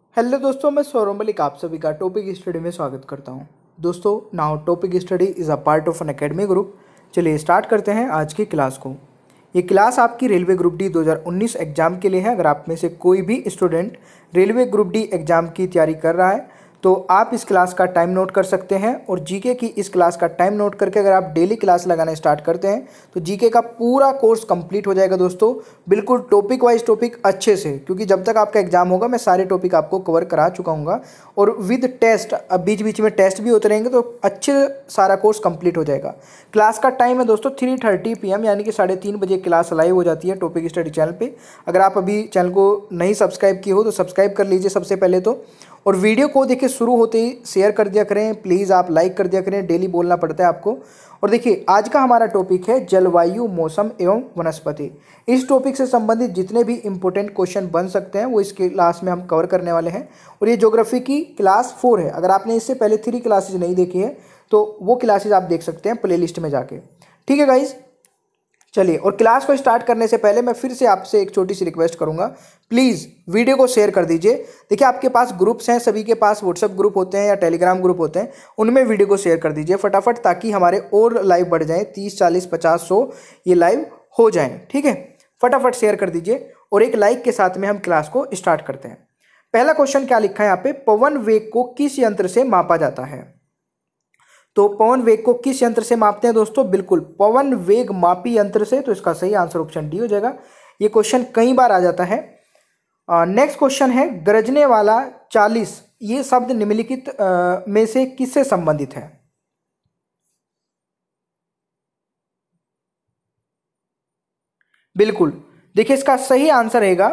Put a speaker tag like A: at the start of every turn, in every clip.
A: Hello दोस्तों, मैं सौरभ मलिक आप सभी का टॉपिक स्टडी में स्वागत करता हूं। दोस्तों, now topic study is a part of an academy group. चलिए स्टार्ट करते हैं आज की क्लास को। ये क्लास आपकी रेलवे ग्रुप डी 2019 एग्जाम के लिए है। अगर आप में से कोई भी student railway group D exam की तैयारी कर रहा है तो आप इस क्लास का टाइम नोट कर सकते हैं। और जीके की इस क्लास का टाइम नोट करके अगर आप डेली क्लास लगाना स्टार्ट करते हैं तो जीके का पूरा कोर्स कंप्लीट हो जाएगा दोस्तों, बिल्कुल टॉपिक वाइज टॉपिक अच्छे से। क्योंकि जब तक आपका एग्जाम होगा मैं सारे टॉपिक आपको कवर करा चुका हूँ और विद टेस्ट, अब बीच बीच में टेस्ट भी होते रहेंगे तो अच्छे सारा कोर्स कंप्लीट हो जाएगा। क्लास का टाइम है दोस्तों 3:30 PM, यानी कि 3:30 बजे क्लास लाइव हो जाती है टॉपिक स्टडी चैनल पे। अगर आप अभी चैनल को नहीं सब्सक्राइब किए हो तो सब्सक्राइब कर लीजिए सबसे पहले तो। और वीडियो को देखिए शुरू होते ही शेयर कर दिया करें, प्लीज़ आप लाइक कर दिया करें, डेली बोलना पड़ता है आपको। और देखिए आज का हमारा टॉपिक है जलवायु, मौसम एवं वनस्पति। इस टॉपिक से संबंधित जितने भी इंपॉर्टेंट क्वेश्चन बन सकते हैं वो इस क्लास में हम कवर करने वाले हैं। और ये ज्योग्राफी की क्लास 4 है। अगर आपने इससे पहले 3 क्लासेज नहीं देखी है तो वो क्लासेज आप देख सकते हैं प्लेलिस्ट में जाके। ठीक है गाइज, चलिए। और क्लास को स्टार्ट करने से पहले मैं फिर से आपसे एक छोटी सी रिक्वेस्ट करूंगा, प्लीज़ वीडियो को शेयर कर दीजिए। देखिए आपके पास ग्रुप्स हैं, सभी के पास व्हाट्सएप ग्रुप होते हैं या टेलीग्राम ग्रुप होते हैं, उनमें वीडियो को शेयर कर दीजिए फटाफट, ताकि हमारे और लाइव बढ़ जाएं, 30, 40, 50, 100 ये लाइव हो जाएं। ठीक है, फटाफट शेयर कर दीजिए। और एक लाइक के साथ में हम क्लास को स्टार्ट करते हैं। पहला क्वेश्चन क्या लिखा है यहाँ पे, पवन वेग को किस यंत्र से मापा जाता है? तो पवन वेग को किस यंत्र से मापते हैं दोस्तों? बिल्कुल पवन वेग मापी यंत्र से। तो इसका सही आंसर ऑप्शन डी हो जाएगा। ये क्वेश्चन कई बार आ जाता है। नेक्स्ट क्वेश्चन है, गरजने वाला 40 ये शब्द निम्नलिखित में से किससे संबंधित है? बिल्कुल, देखिए इसका सही आंसर रहेगा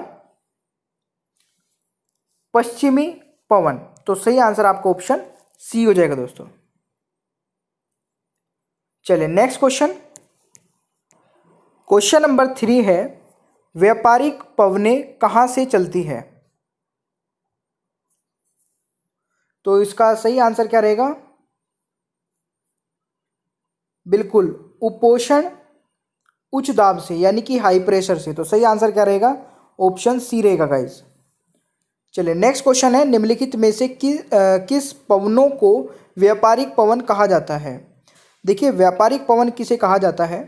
A: पश्चिमी पवन। तो सही आंसर आपको ऑप्शन सी हो जाएगा दोस्तों। चलिए नेक्स्ट क्वेश्चन, क्वेश्चन नंबर 3 है, व्यापारिक पवनें कहां से चलती है? तो इसका सही आंसर क्या रहेगा? बिल्कुल उपोषण उच्च दाब से, यानी कि हाई प्रेशर से। तो सही आंसर क्या रहेगा? ऑप्शन सी रहेगा गाइज। चलिए नेक्स्ट क्वेश्चन है, निम्नलिखित में से किस पवनों को व्यापारिक पवन कहा जाता है? देखिए व्यापारिक पवन किसे कहा जाता है?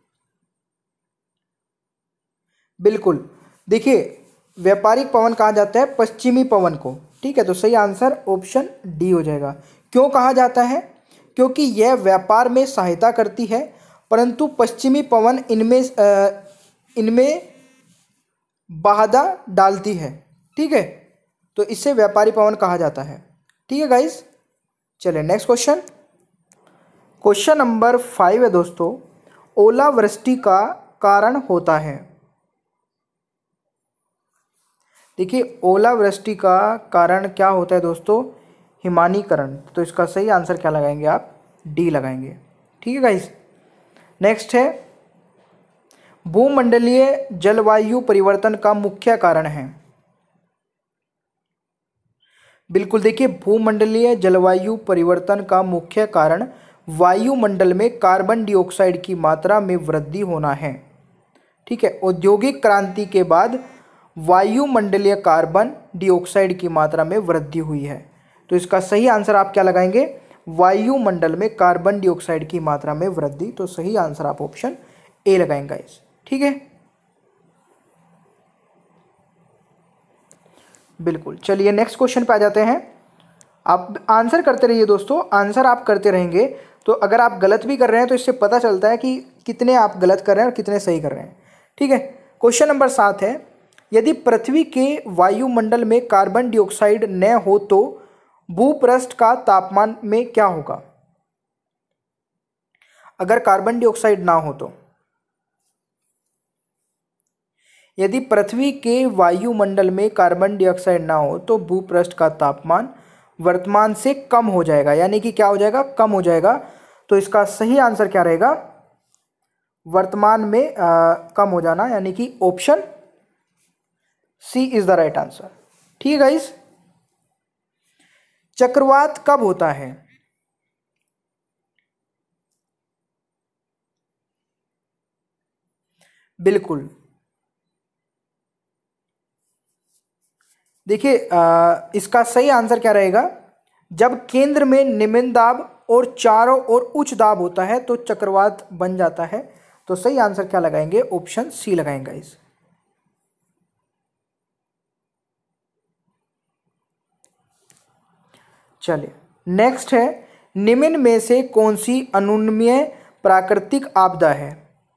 A: बिल्कुल, देखिए व्यापारिक पवन कहा जाता है पश्चिमी पवन को। ठीक है, तो सही आंसर ऑप्शन डी हो जाएगा। क्यों कहा जाता है? क्योंकि यह व्यापार में सहायता करती है, परंतु पश्चिमी पवन इनमें बाधा डालती है। ठीक है, तो इससे व्यापारी पवन कहा जाता है। ठीक है गाइस, चलिए नेक्स्ट क्वेश्चन, क्वेश्चन नंबर 5 है दोस्तों, ओलावृष्टि का कारण होता है। देखिए ओलावृष्टि का कारण क्या होता है दोस्तों? हिमानीकरण। तो इसका सही आंसर क्या लगाएंगे आप? डी लगाएंगे। ठीक है गाइस, नेक्स्ट है, भूमंडलीय जलवायु परिवर्तन का मुख्य कारण है। बिल्कुल, देखिए भूमंडलीय जलवायु परिवर्तन का मुख्य कारण वायुमंडल में कार्बन डाइऑक्साइड की मात्रा में वृद्धि होना है। ठीक है, औद्योगिक क्रांति के बाद वायुमंडलीय कार्बन डाइऑक्साइड की मात्रा में वृद्धि हुई है। तो इसका सही आंसर आप क्या लगाएंगे? वायुमंडल में कार्बन डाइऑक्साइड की मात्रा में वृद्धि। तो सही आंसर आप ऑप्शन ए लगाएंगे इस। ठीक है, बिल्कुल। चलिए नेक्स्ट क्वेश्चन पे आ जाते हैं। आप आंसर करते रहिए दोस्तों, आंसर आप करते रहेंगे तो अगर आप गलत भी कर रहे हैं तो इससे पता चलता है कि कितने आप गलत कर रहे हैं और कितने सही कर रहे हैं। ठीक है, क्वेश्चन नंबर 7 है, यदि पृथ्वी के वायुमंडल में कार्बन डाइऑक्साइड न हो तो भूपृष्ठ का तापमान में क्या होगा? अगर कार्बन डाइऑक्साइड ना हो तो, यदि पृथ्वी के वायुमंडल में कार्बन डाइऑक्साइड ना हो तो भूपृष्ठ का तापमान वर्तमान से कम हो जाएगा। यानी कि क्या हो जाएगा? कम हो जाएगा। तो इसका सही आंसर क्या रहेगा? वर्तमान में कम हो जाना, यानी कि option C is the right answer. ठीक है गाइस, चक्रवात कब होता है? बिल्कुल, देखिए इसका सही आंसर क्या रहेगा, जब केंद्र में निम्न दाब और चारों ओर उच्च दाब होता है तो चक्रवात बन जाता है। तो सही आंसर क्या लगाएंगे, ऑप्शन सी लगाएंगे इस। चलिए नेक्स्ट है, निम्न में से कौन सी अनुन्वय प्राकृतिक आपदा है।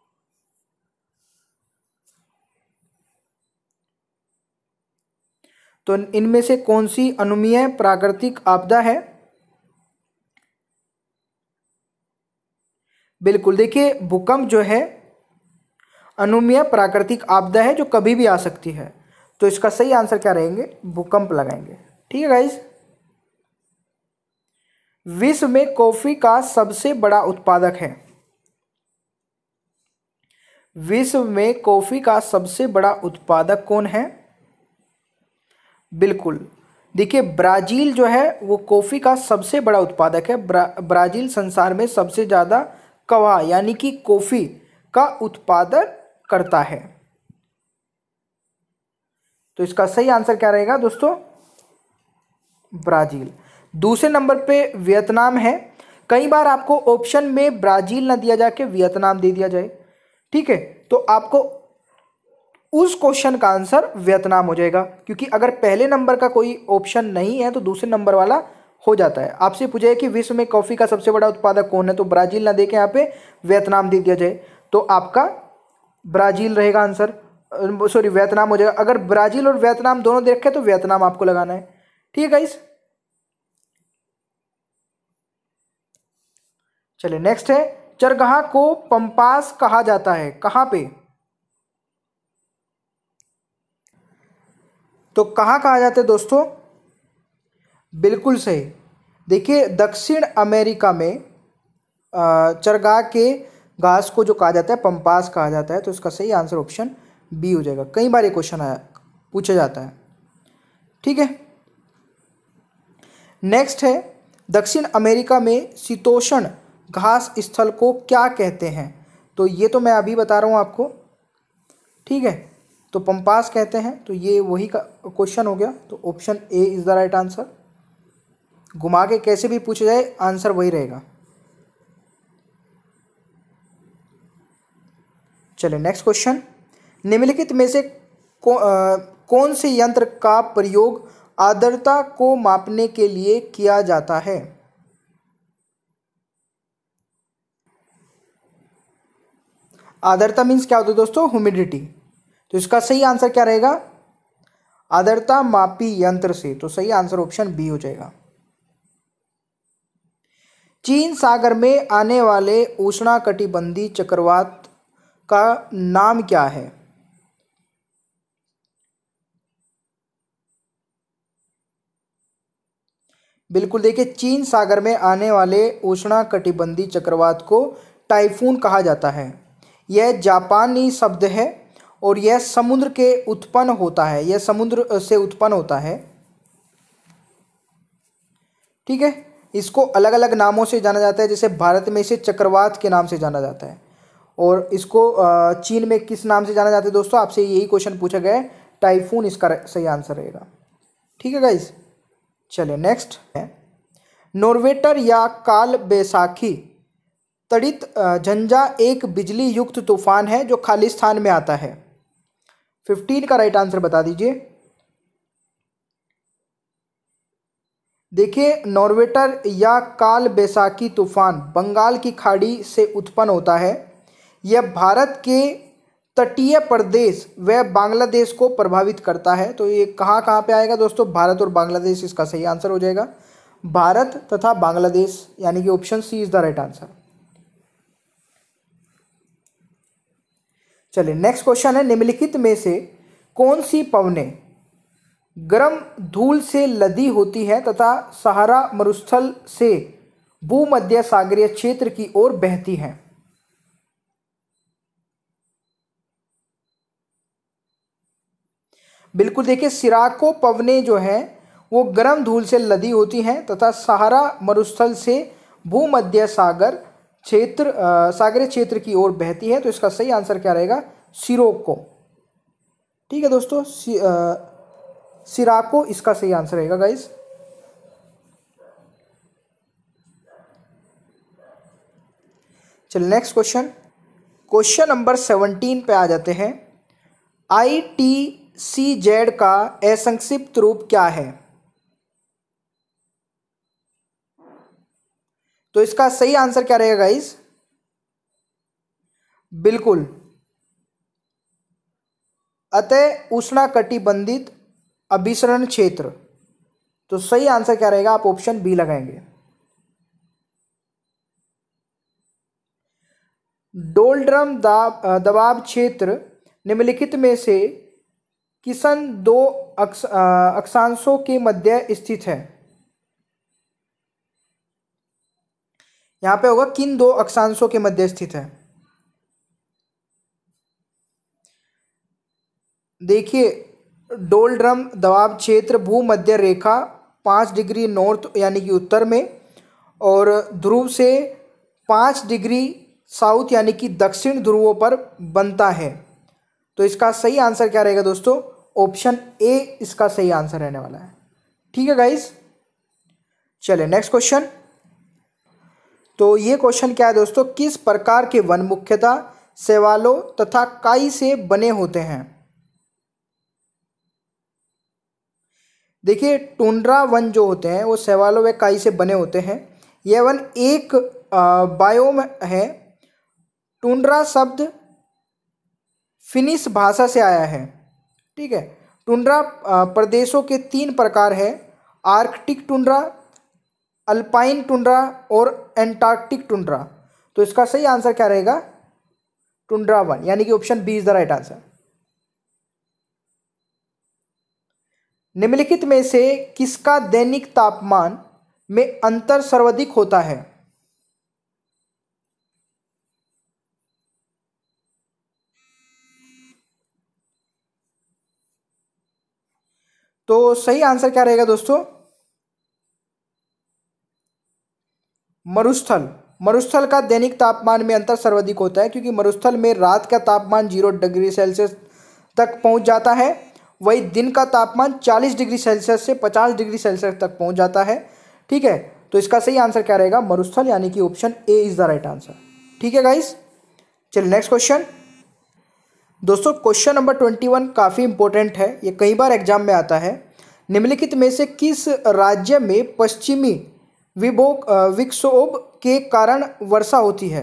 A: तो इनमें से कौन सी अनुमेय प्राकृतिक आपदा है। बिल्कुल, देखिए भूकंप जो है अनुमेय प्राकृतिक आपदा है जो कभी भी आ सकती है। तो इसका सही आंसर क्या रहेंगे, भूकंप लगाएंगे। ठीक है गाइज। विश्व में कॉफी का सबसे बड़ा उत्पादक है। विश्व में कॉफी का सबसे बड़ा उत्पादक कौन है। बिल्कुल, देखिए ब्राजील जो है वो कॉफ़ी का सबसे बड़ा उत्पादक है। ब्राजील संसार में सबसे ज़्यादा कवा यानी कि कॉफ़ी का उत्पादन करता है। तो इसका सही आंसर क्या रहेगा दोस्तों, ब्राजील। दूसरे नंबर पे वियतनाम है। कई बार आपको ऑप्शन में ब्राजील ना दिया जाके वियतनाम दे दिया जाए, ठीक है, तो आपको उस क्वेश्चन का आंसर वियतनाम हो जाएगा, क्योंकि अगर पहले नंबर का कोई ऑप्शन नहीं है तो दूसरे नंबर वाला हो जाता है। आपसे पूछे कि विश्व में कॉफ़ी का सबसे बड़ा उत्पादक कौन है, तो ब्राजील ना देके यहाँ पे वियतनाम दे दिया जाए तो आपका ब्राजील रहेगा आंसर, सॉरी वियतनाम हो जाएगा। अगर ब्राजील और वियतनाम दोनों दे रखे तो वियतनाम आपको लगाना है। ठीक है गाइस। चलिए नेक्स्ट है, चरगाह को पंपास कहा जाता है, कहाँ पे। तो कहाँ कहा जाता है दोस्तों, बिल्कुल सही। देखिए दक्षिण अमेरिका में चरगाह के घास को जो कहा जाता है पंपास कहा जाता है। तो इसका सही आंसर ऑप्शन बी हो जाएगा। कई बार ये क्वेश्चन आया पूछा जाता है। ठीक है, नेक्स्ट है, दक्षिण अमेरिका में शीतोष्ण घास स्थल को क्या कहते हैं। तो ये तो मैं अभी बता रहा हूँ आपको, ठीक है, तो पंपास कहते हैं। तो ये वही का क्वेश्चन हो गया। तो option A is the right answer. घुमा के कैसे भी पूछा जाए आंसर वही रहेगा। चलिए नेक्स्ट क्वेश्चन, निम्नलिखित में से कौन से यंत्र का प्रयोग आर्द्रता को मापने के लिए किया जाता है। आर्द्रता मीन्स क्या होता है दोस्तों, ह्यूमिडिटी। तो इसका सही आंसर क्या रहेगा, आर्द्रता मापी यंत्र से। तो सही आंसर ऑप्शन बी हो जाएगा। चीन सागर में आने वाले उष्णकटिबंधीय चक्रवात का नाम क्या है। बिल्कुल, देखिए चीन सागर में आने वाले उष्णकटिबंधीय चक्रवात को टाइफून कहा जाता है। यह जापानी शब्द है और यह समुद्र के उत्पन्न होता है, यह समुद्र से उत्पन्न होता है। ठीक है, इसको अलग अलग नामों से जाना जाता है। जैसे भारत में इसे चक्रवात के नाम से जाना जाता है, और इसको चीन में किस नाम से जाना जाता है दोस्तों, आपसे यही क्वेश्चन पूछा गया है, टाइफून इसका सही आंसर रहेगा। ठीक है गाइज। चलिए नेक्स्ट है, नोर्वेटर या काल बैसाखी तड़ित झंझा एक बिजली युक्त तूफान है जो खालिस्तान में आता है। 15 का राइट आंसर बता दीजिए। देखिए नॉर्वेटर या काल बैसाखी तूफान बंगाल की खाड़ी से उत्पन्न होता है। यह भारत के तटीय प्रदेश व बांग्लादेश को प्रभावित करता है। तो ये कहाँ कहाँ पे आएगा दोस्तों, भारत और बांग्लादेश इसका सही आंसर हो जाएगा। भारत तथा बांग्लादेश, यानी कि option C is the right answer. चलिए नेक्स्ट क्वेश्चन है, निम्नलिखित में से कौन सी पवनें गर्म धूल से लदी होती है तथा सहारा मरुस्थल से भूमध्य सागरीय क्षेत्र की ओर बहती हैं। बिल्कुल, देखिए सिराको पवनें जो हैं वो गर्म धूल से लदी होती हैं तथा सहारा मरुस्थल से भूमध्य सागरीय क्षेत्र की ओर बहती है। तो इसका सही आंसर क्या रहेगा, सिरोको। ठीक है दोस्तों, सिराको इसका सही आंसर रहेगा गाइस। चलिए नेक्स्ट क्वेश्चन, क्वेश्चन नंबर 17 पे आ जाते हैं। ITCZ का असंक्षिप्त रूप क्या है? तो इसका सही आंसर क्या रहेगा गाइस? बिल्कुल, अतः उष्णकटिबंधित अभिसरण क्षेत्र। तो सही आंसर क्या रहेगा? आप ऑप्शन बी लगाएंगे। डोल्ड्रम दबाव क्षेत्र निम्नलिखित में से किसन दो अक्षांशों के मध्य स्थित है? यहां पे होगा किन दो अक्षांशों के मध्य स्थित है। देखिए, डोल्ड्रम दबाव क्षेत्र भूमध्य रेखा 5 डिग्री नॉर्थ यानी कि उत्तर में और ध्रुव से 5 डिग्री साउथ यानी कि दक्षिण ध्रुवों पर बनता है। तो इसका सही आंसर क्या रहेगा दोस्तों? ऑप्शन ए इसका सही आंसर रहने वाला है। ठीक है गाइस, चलिए नेक्स्ट क्वेश्चन। तो ये क्वेश्चन क्या है दोस्तों? किस प्रकार के वन मुख्यतः शैवालों तथा काई से बने होते हैं? देखिए, टुंड्रा वन जो होते हैं वो शैवालों व काई से बने होते हैं। यह वन एक बायोम है। टुंड्रा शब्द फिनिश भाषा से आया है। ठीक है, टुंड्रा प्रदेशों के 3 प्रकार है, आर्कटिक टुंड्रा, अल्पाइन टुंड्रा और एंटार्क्टिक टुंड्रा। तो इसका सही आंसर क्या रहेगा? टुंड्रा वन यानी कि option B is the right answer. निम्नलिखित में से किसका दैनिक तापमान में अंतर सर्वाधिक होता है? तो सही आंसर क्या रहेगा दोस्तों? मरुस्थल। मरुस्थल का दैनिक तापमान में अंतर सर्वाधिक होता है क्योंकि मरुस्थल में रात का तापमान 0 डिग्री सेल्सियस तक पहुंच जाता है, वही दिन का तापमान 40 डिग्री सेल्सियस से 50 डिग्री सेल्सियस तक पहुंच जाता है। ठीक है, तो इसका सही आंसर क्या रहेगा? मरुस्थल यानी कि option A is the right answer. ठीक है गाइस, चलिए नेक्स्ट क्वेश्चन। दोस्तों क्वेश्चन नंबर 21 काफ़ी इंपॉर्टेंट है, ये कई बार एग्जाम में आता है। निम्नलिखित में से किस राज्य में पश्चिमी विक्षोभ के कारण वर्षा होती है?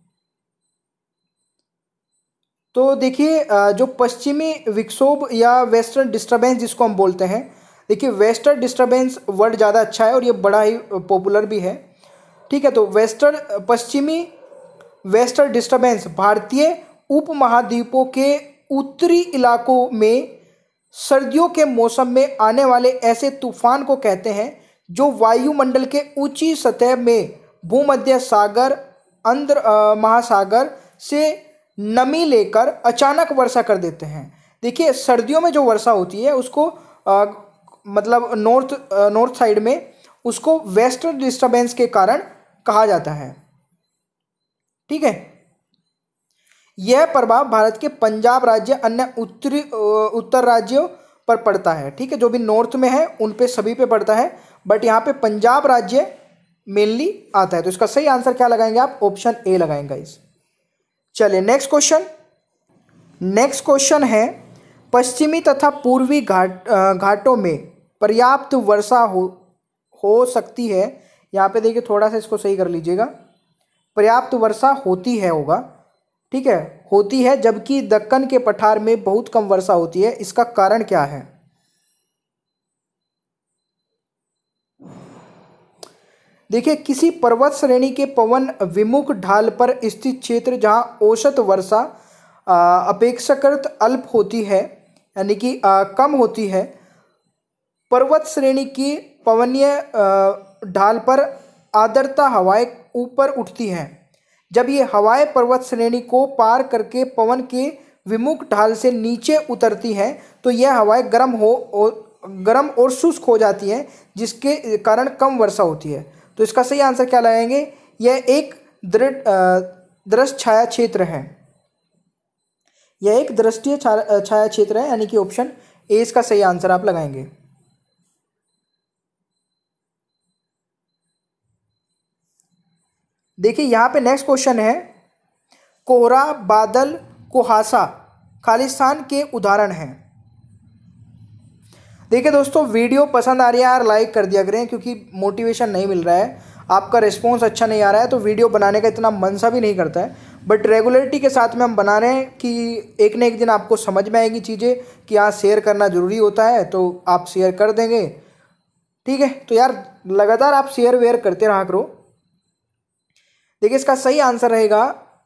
A: तो देखिए, जो पश्चिमी विक्षोभ या वेस्टर्न डिस्टर्बेंस जिसको हम बोलते हैं, देखिए वेस्टर्न डिस्टर्बेंस वर्ड ज़्यादा अच्छा है और ये बड़ा ही पॉपुलर भी है। ठीक है, तो पश्चिमी वेस्टर्न डिस्टर्बेंस भारतीय उपमहाद्वीपों के उत्तरी इलाकों में सर्दियों के मौसम में आने वाले ऐसे तूफान को कहते हैं जो वायुमंडल के ऊंची सतह में भूमध्य सागर अंदर महासागर से नमी लेकर अचानक वर्षा कर देते हैं। देखिए, सर्दियों में जो वर्षा होती है उसको मतलब नॉर्थ साइड में उसको वेस्टर्न डिस्टर्बेंस के कारण कहा जाता है। ठीक है, यह प्रभाव भारत के पंजाब राज्य अन्य उत्तर राज्यों पर पड़ता है। ठीक है, जो भी नॉर्थ में है उन पे सभी पे पड़ता है, बट यहाँ पे पंजाब राज्य मेनली आता है। तो इसका सही आंसर क्या लगाएंगे आप? ऑप्शन ए लगाएंगे इस। चलिए नेक्स्ट क्वेश्चन। नेक्स्ट क्वेश्चन है, पश्चिमी तथा पूर्वी घाटों में पर्याप्त वर्षा हो सकती है। यहाँ पे देखिए थोड़ा सा इसको सही कर लीजिएगा, पर्याप्त वर्षा होती है होगा। ठीक है, होती है, जबकि दक्कन के पठार में बहुत कम वर्षा होती है। इसका कारण क्या है? देखिए, किसी पर्वत श्रेणी के पवन विमुख ढाल पर स्थित क्षेत्र जहां औसत वर्षा अपेक्षाकृत अल्प होती है यानी कि कम होती है, पर्वत श्रेणी की पवनीय ढाल पर आर्द्रता हवाएं ऊपर उठती हैं। जब ये हवाएं पर्वत श्रेणी को पार करके पवन के विमुख ढाल से नीचे उतरती हैं तो यह हवाएं गर्म और शुष्क हो जाती हैं, जिसके कारण कम वर्षा होती है। तो इसका सही आंसर क्या लगाएंगे? यह एक दृश्य छाया क्षेत्र है। यह एक दृष्टीय छाया क्षेत्र है यानी कि ऑप्शन ए इसका सही आंसर आप लगाएंगे। देखिए यहाँ पे नेक्स्ट क्वेश्चन है, कोहरा, बादल, कुहासा खालिस्तान के उदाहरण हैं। देखिए दोस्तों, वीडियो पसंद आ रही है यार लाइक कर दिया करें, क्योंकि मोटिवेशन नहीं मिल रहा है, आपका रिस्पॉन्स अच्छा नहीं आ रहा है, तो वीडियो बनाने का इतना मन सा भी नहीं करता है। बट रेगुलरिटी के साथ में हम बना रहे हैं कि एक न एक दिन आपको समझ में आएगी चीज़ें कि हाँ शेयर करना ज़रूरी होता है, तो आप शेयर कर देंगे। ठीक है, तो यार लगातार आप शेयर वेयर करते रहा करो। देखिए इसका सही आंसर रहेगा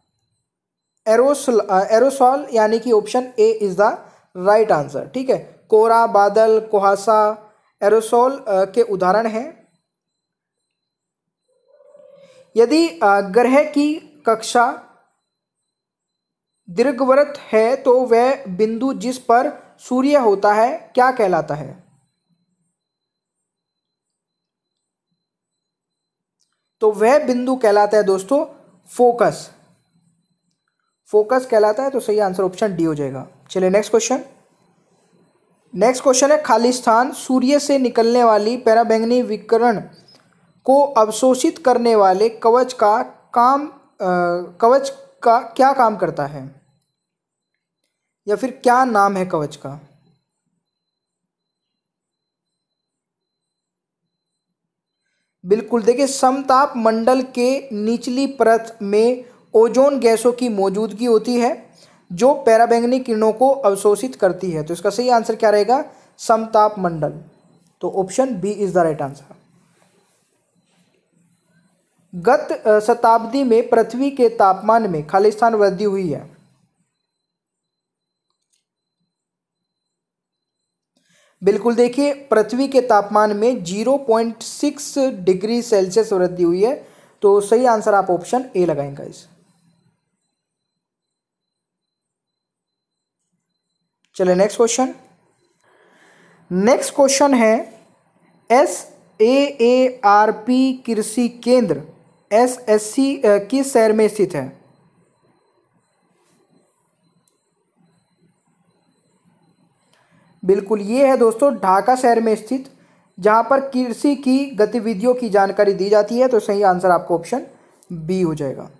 A: एरोसॉल, यानी कि option A is the right answer. ठीक है, कोहरा, बादल, कुहासा एरोसॉल के उदाहरण हैं। यदि ग्रह की कक्षा दीर्घवृत्त है तो वह बिंदु जिस पर सूर्य होता है क्या कहलाता है? तो वह बिंदु कहलाता है दोस्तों फोकस। फोकस कहलाता है, तो सही आंसर ऑप्शन डी हो जाएगा। चलिए नेक्स्ट क्वेश्चन। नेक्स्ट क्वेश्चन है, खालिस्तान सूर्य से निकलने वाली पराबैंगनी विकिरण को अवशोषित करने वाले कवच का क्या काम करता है, या फिर क्या नाम है कवच का? बिल्कुल, देखिए समताप मंडल के निचली परत में ओजोन गैसों की मौजूदगी होती है जो पराबैंगनी किरणों को अवशोषित करती है। तो इसका सही आंसर क्या रहेगा? समताप मंडल। तो option B is the right answer. गत शताब्दी में पृथ्वी के तापमान में खालिस्तान वृद्धि हुई है। बिल्कुल, देखिए पृथ्वी के तापमान में 0.6 डिग्री सेल्सियस वृद्धि हुई है, तो सही आंसर आप ऑप्शन ए लगाएंगे इस। चलिए नेक्स्ट क्वेश्चन। नेक्स्ट क्वेश्चन है, SAARP कृषि केंद्र SSC किस शहर में स्थित है? बिल्कुल, ये है दोस्तों ढाका शहर में स्थित, जहां पर कृषि की गतिविधियों की जानकारी दी जाती है। तो सही आंसर आपको ऑप्शन बी हो जाएगा।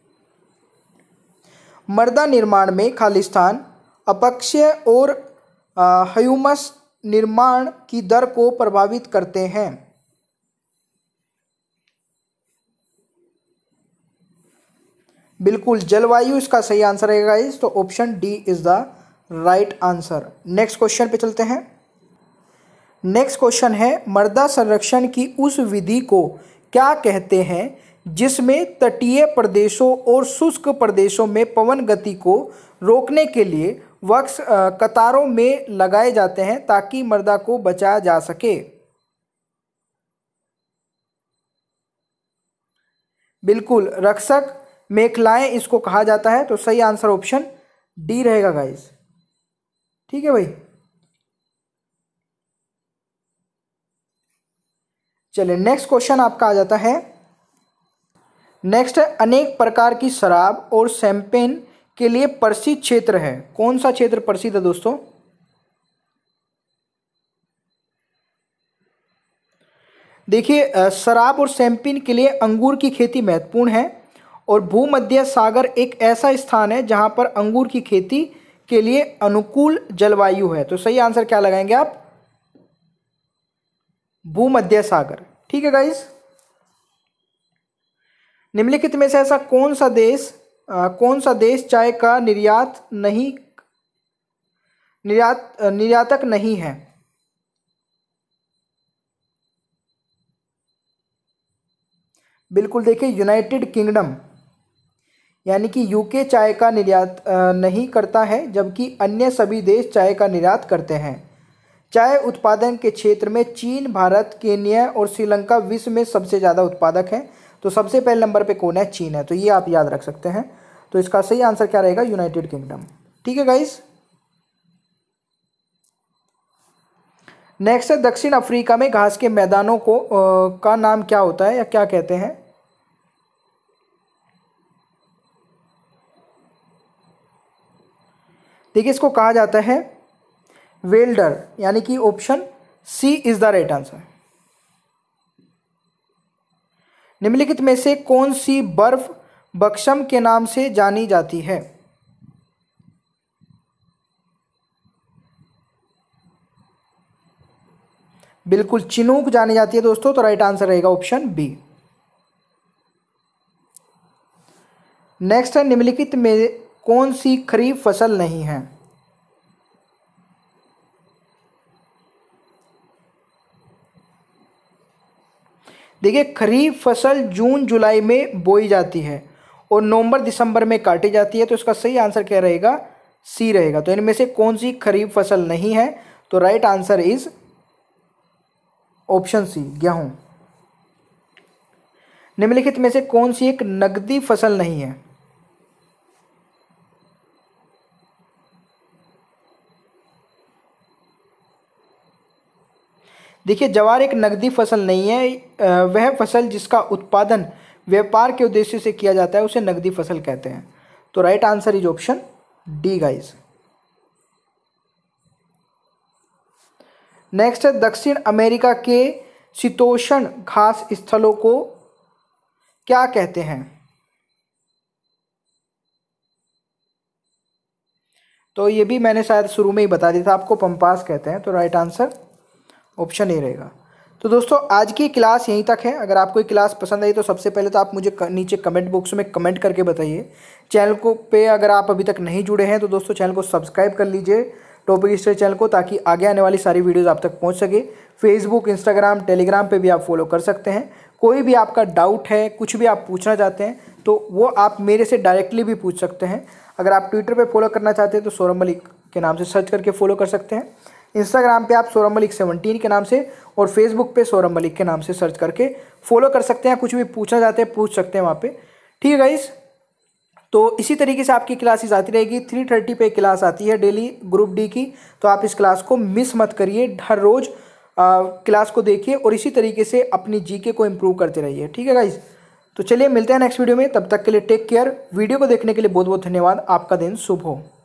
A: मृदा निर्माण में खालिस्तान अपक्षय और ह्यूमस निर्माण की दर को प्रभावित करते हैं। बिल्कुल, जलवायु इसका सही आंसर रहेगा इस, तो option D is the right answer. Next question पे चलते हैं। नेक्स्ट क्वेश्चन है, मृदा संरक्षण की उस विधि को क्या कहते हैं जिसमें तटीय प्रदेशों और शुष्क प्रदेशों में पवन गति को रोकने के लिए वृक्ष कतारों में लगाए जाते हैं ताकि मृदा को बचाया जा सके? बिल्कुल, रक्षक मेखलाएं इसको कहा जाता है। तो सही आंसर ऑप्शन डी रहेगा गाइस। ठीक है भाई। चलिए नेक्स्ट क्वेश्चन आपका आ जाता है। नेक्स्ट है, अनेक प्रकार की शराब और शैंपेन के लिए प्रसिद्ध क्षेत्र है। कौन सा क्षेत्र प्रसिद्ध है दोस्तों? देखिए शराब और शैंपेन के लिए अंगूर की खेती महत्वपूर्ण है, और भूमध्य सागर एक ऐसा स्थान है जहां पर अंगूर की खेती के लिए अनुकूल जलवायु है। तो सही आंसर क्या लगाएंगे आप? भूमध्य सागर। ठीक है गाइस। निम्नलिखित में से ऐसा कौन सा देश चाय का निर्यातक नहीं है? बिल्कुल, देखिए यूनाइटेड किंगडम यानी कि यूके चाय का निर्यात नहीं करता है, जबकि अन्य सभी देश चाय का निर्यात करते हैं। चाय उत्पादन के क्षेत्र में चीन, भारत, केन्या और श्रीलंका विश्व में सबसे ज़्यादा उत्पादक हैं। तो सबसे पहले नंबर पे कौन है? चीन है। तो ये आप याद रख सकते हैं। तो इसका सही आंसर क्या रहेगा? United Kingdom. ठीक है गाइस। नेक्स्ट है, दक्षिण अफ्रीका में घास के मैदानों का नाम क्या होता है या क्या कहते हैं? देखिए इसको कहा जाता है वेल्डर, यानी कि option C is the right answer. निम्नलिखित में से कौन सी बर्फ बक्सम के नाम से जानी जाती है? बिल्कुल चिनूक जानी जाती है दोस्तों, तो राइट आंसर रहेगा ऑप्शन बी। नेक्स्ट है, निम्नलिखित में कौन सी खरीफ फसल नहीं है? देखिए, खरीफ फसल जून जुलाई में बोई जाती है और नवंबर दिसंबर में काटी जाती है, तो इसका सही आंसर क्या रहेगा? सी रहेगा। तो इनमें से कौन सी खरीफ फसल नहीं है? तो right answer is option C, गेहूं। निम्नलिखित में से कौन सी एक नकदी फसल नहीं है? देखिए, ज्वार एक नकदी फसल नहीं है। वह फसल जिसका उत्पादन व्यापार के उद्देश्य से किया जाता है उसे नकदी फसल कहते हैं। तो right answer is option D guys. Next है, दक्षिण अमेरिका के शीतोष्ण घास स्थलों को क्या कहते हैं? तो ये भी मैंने शायद शुरू में ही बता दिया था आपको, पंपास कहते हैं। तो राइट आंसर ऑप्शन ए रहेगा। तो दोस्तों, आज की क्लास यहीं तक है। अगर आपको ये क्लास पसंद आई तो सबसे पहले तो आप मुझे नीचे कमेंट बॉक्स में कमेंट करके बताइए। चैनल को पे अगर आप अभी तक नहीं जुड़े हैं तो दोस्तों चैनल को सब्सक्राइब कर लीजिए, टॉपिक स्टडी चैनल को, ताकि आगे आने वाली सारी वीडियोस आप तक पहुंच सके। फेसबुक, इंस्टाग्राम, टेलीग्राम पे भी आप फॉलो कर सकते हैं। कोई भी आपका डाउट है, कुछ भी आप पूछना चाहते हैं तो वो आप मेरे से डायरेक्टली भी पूछ सकते हैं। अगर आप ट्विटर पे फॉलो करना चाहते हैं तो सौरभ मलिक के नाम से सर्च करके फॉलो कर सकते हैं। इंस्टाग्राम पे आप सौरभ मलिक 17 के नाम से और फेसबुक पे सौरभ मलिक के नाम से सर्च करके फॉलो कर सकते हैं। कुछ भी पूछना चाहते हैं पूछ सकते हैं वहाँ पे। ठीक है गाइस, तो इसी तरीके से आपकी क्लासेस आती रहेगी। 3:30 पे क्लास आती है डेली ग्रुप डी की, तो आप इस क्लास को मिस मत करिए। हर रोज़ क्लास को देखिए और इसी तरीके से अपनी जीके को इम्प्रूव करते रहिए। ठीक है गाइस, तो चलिए मिलते हैं नेक्स्ट वीडियो में। तब तक के लिए टेक केयर। वीडियो को देखने के लिए बहुत बहुत धन्यवाद। आपका दिन शुभ हो।